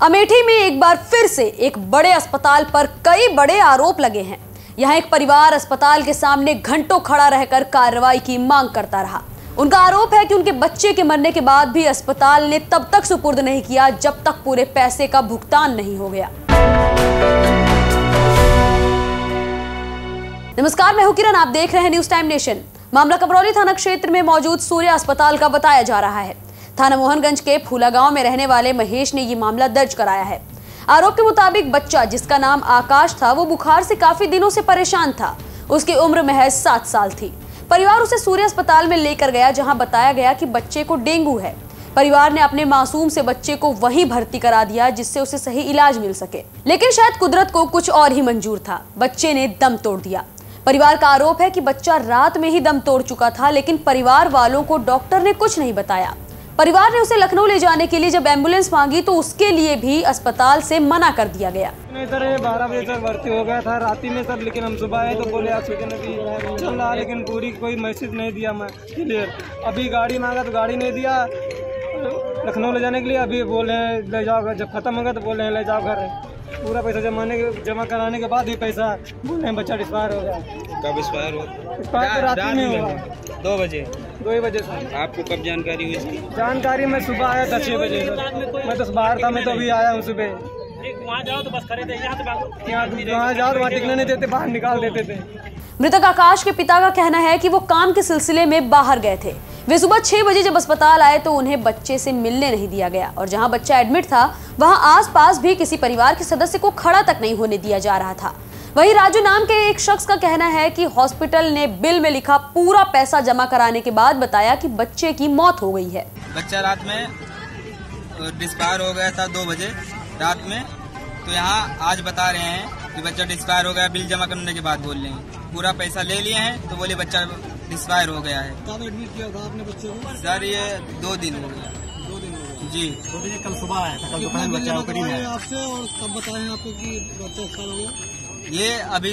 अमेठी में एक बार फिर से एक बड़े अस्पताल पर कई बड़े आरोप लगे हैं। यहाँ एक परिवार अस्पताल के सामने घंटों खड़ा रहकर कार्रवाई की मांग करता रहा। उनका आरोप है कि उनके बच्चे के मरने के बाद भी अस्पताल ने तब तक सुपुर्द नहीं किया जब तक पूरे पैसे का भुगतान नहीं हो गया। नमस्कार, मैं हूं किरण, आप देख रहे हैं न्यूज टाइम नेशन। मामला कबरौली थाना क्षेत्र में मौजूद सूर्य अस्पताल का बताया जा रहा है। थाना मोहनगंज के फूला गांव में रहने वाले महेश ने ये मामला दर्ज कराया है। आरोप के मुताबिक बच्चा, जिसका नाम आकाश था, वो बुखार से काफी दिनों से परेशान था। उसकी उम्र महज 7 साल थी। परिवार उसे सूर्य अस्पताल में लेकर गया, जहां बताया गया कि बच्चे को डेंगू है। परिवार ने अपने मासूम से बच्चे को वहीं भर्ती करा दिया जिससे उसे सही इलाज मिल सके, लेकिन शायद कुदरत को कुछ और ही मंजूर था। बच्चे ने दम तोड़ दिया। परिवार का आरोप है कि बच्चा रात में ही दम तोड़ चुका था, लेकिन परिवार वालों को डॉक्टर ने कुछ नहीं बताया। परिवार ने उसे लखनऊ ले जाने के लिए जब एम्बुलेंस मांगी तो उसके लिए भी अस्पताल से मना कर दिया गया। नहीं सर, ये 12 बजे तक भर्ती हो गया था रात में सर, लेकिन हम सुबह आए तो बोले हॉस्पिटल में चल रहा, लेकिन पूरी कोई मैसेज नहीं दिया मैं क्लियर। अभी गाड़ी मांगा तो गाड़ी नहीं दिया लखनऊ ले जाने के लिए। अभी बोले ले जाओ, जब खत्म हो गया तो बोले ले जाओ घर। पूरा पैसा जमा कराने के बाद ही पैसा बोले बच्चा एक्सपायर हो गया। कब एक्सपायर हुआ? एक्सपायर रात में हुआ 2 बजे। 2 बजे सर। आपको कब जानकारी हुई इसकी? जानकारी मैं सुबह आया था 6 बजे सर। मैं तो बाहर था, मैं तो अभी आया हूँ सुबह। वहाँ जाओ तो बस खड़े थे, यहाँ जाओ तो वहाँ टिकने नहीं देते, बाहर निकाल देते थे। मृतक आकाश के पिता का कहना है कि वो काम के सिलसिले में बाहर गए थे। वे सुबह 6 बजे जब अस्पताल आए तो उन्हें बच्चे से मिलने नहीं दिया गया, और जहां बच्चा एडमिट था वहां आसपास भी किसी परिवार के सदस्य को खड़ा तक नहीं होने दिया जा रहा था। वहीं राजू नाम के एक शख्स का कहना है कि हॉस्पिटल ने बिल में लिखा पूरा पैसा जमा कराने के बाद बताया कि बच्चे की मौत हो गई है। बच्चा रात में डिस्पायर हो गया था 2 बजे रात में। तो यहाँ आज बता रहे हैं कि बच्चा डिस्पायर हो गया, बिल जमा करने के बाद बोल रहे हैं पूरा पैसा ले लिए हैं, तो बोले बच्चा डिस्पायर हो गया है। कब एडमिट किया था आपने बच्चे को? सर ये 2 दिन हो गया। 2 दिन हो गए जी। तो ये कल सुबह आया था, कल दोपहर बच्चा ओपीडी में आया आपसे, और कब बताए हैं आपको कि बच्चा एक्सपायर हो गया? ये अभी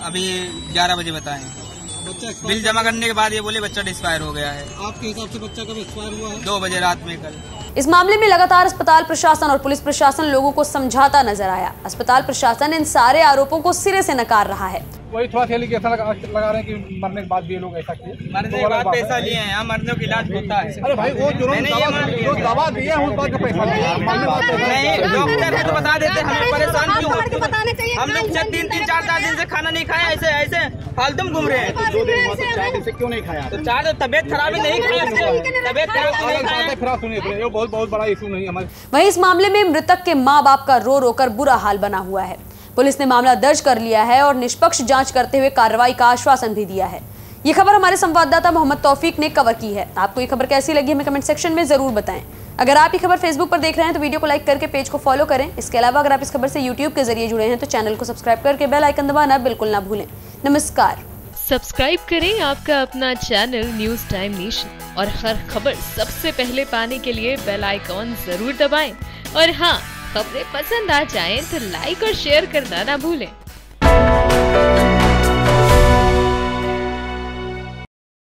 11 बजे बताए। बच्चा बिल जमा करने के बाद ये बोले बच्चा डिस्पायर हो गया है। आपके हिसाब से बच्चा कब एक्सपायर हुआ है? 2 बजे रात में कल। इस मामले में लगातार अस्पताल प्रशासन और पुलिस प्रशासन लोगों को समझाता नजर आया। अस्पताल प्रशासन इन सारे आरोपों को सिरे से नकार रहा है। वही थोड़ा एलिगेशन लगा रहे हैं कि मरने के बाद भी ये लोग ऐसा किए। मरने के बाद पैसा लिए हैं, यहाँ मरने का इलाज होता है। अरे भाई, वो जो दवा दिए हैं उस बात का पैसा नहीं, डॉक्टर है तो बता देते, हमें परेशान क्यों होते? हम लोग 3-4 दिन से खाना नहीं खाया, ऐसे फालतू घूम रहे हैं। 2 दिन 4 दिन से क्यों नहीं खाया? तो 4 तबियत खराब ही नहीं खाया, तबियत खराब नहीं खाया। सुनिए, बहुत बड़ा इशू नहीं हमारे। वहीं इस मामले में मृतक के मां बाप का रो रो कर बुरा हाल बना हुआ है। पुलिस ने मामला दर्ज कर लिया है और निष्पक्ष जांच करते हुए कार्रवाई का आश्वासन भी दिया है। ये खबर हमारे संवाददाता मोहम्मद तौफीक ने कवर की है। आपको ये खबर कैसी लगी हमें कमेंट सेक्शन में जरूर बताएं। अगर आप ये खबर फेसबुक पर देख रहे हैं तो वीडियो को लाइक करके पेज को फॉलो करें। इसके अलावा अगर आप इस खबर से यूट्यूब के जरिए जुड़े हैं तो चैनल को सब्सक्राइब करके बेल आइकन दबाना बिल्कुल ना भूलें। नमस्कार। सब्सक्राइब करें आपका अपना चैनल न्यूज टाइम नेशन, और हर खबर सबसे पहले पाने के लिए बेल आइकॉन जरूर दबाएं। और हाँ, खबरें पसंद आ जाएं तो लाइक और शेयर करना ना भूलें।